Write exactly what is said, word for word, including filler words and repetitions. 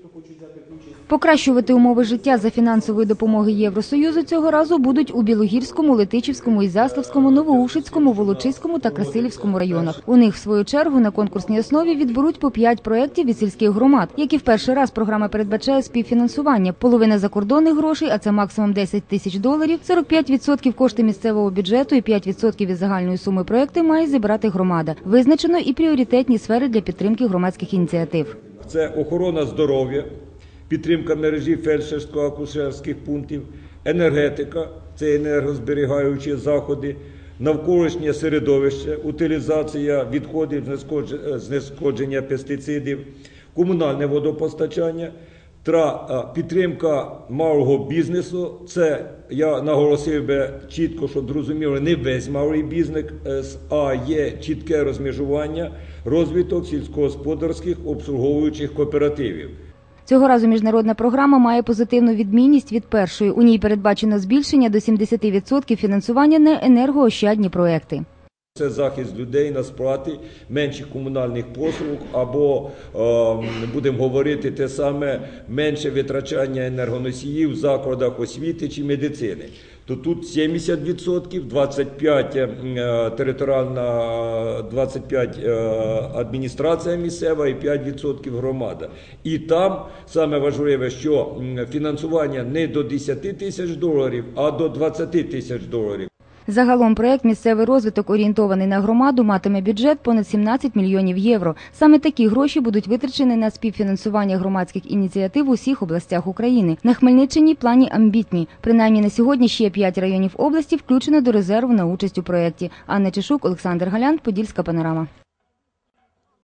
Покращувати умови життя за фінансової допомоги Євросоюзу цього разу будуть у Білогірському, Летичівському, Ізяславському, Новоушицькому, Волочиському та Красилівському районах. У них, в свою чергу, на конкурсній основі відберуть по п'ять проєктів від сільських громад, які в перший раз програма передбачає співфінансування. Половина закордонних грошей, а це максимум десять тисяч доларів, сорок п'ять відсотків кошти місцевого бюджету і п'ять відсотків від загальної суми проєкту має зібрати громада. Визначено і пріоритетні сфери для підтримки громадських ініціатив. Це охорона здоров'я, підтримка мережі фельдшерсько-акушерських пунктів, енергетика, це енергозберігаючі заходи, навколишнє середовище, утилізація відходів, знешкодження пестицидів, комунальне водопостачання, підтримка малого бізнесу. Це, я наголосив би чітко, щоб зрозуміло, не весь малий бізнес, а є чітке розмежування, розвиток сільськогосподарських обслуговуючих кооперативів. Цього разу міжнародна програма має позитивну відмінність від першої. У ній передбачено збільшення до сімдесят відсотків фінансування на енергоощадні проекти. Це захист людей на сплаті менших комунальних послуг або, будемо говорити те саме, менше витрачання енергоносіїв в закладах освіти чи медицини. То тут сімдесят відсотків, двадцять п'ять відсотків територіальна, двадцять п'ять відсотків адміністрація місцева і п'ять відсотків громада. І там саме важливе, що фінансування не до десяти тисяч доларів, а до двадцяти тисяч доларів. Загалом проєкт «Місцевий розвиток», орієнтований на громаду, матиме бюджет понад сімнадцять мільйонів євро. Саме такі гроші будуть витрачені на співфінансування громадських ініціатив в усіх областях України. На Хмельниччині плані амбітні. Принаймні на сьогодні ще п'ять районів області включено до резерву на участь у проєкті. Анна Чешук, Олександр Галян, Подільська панорама.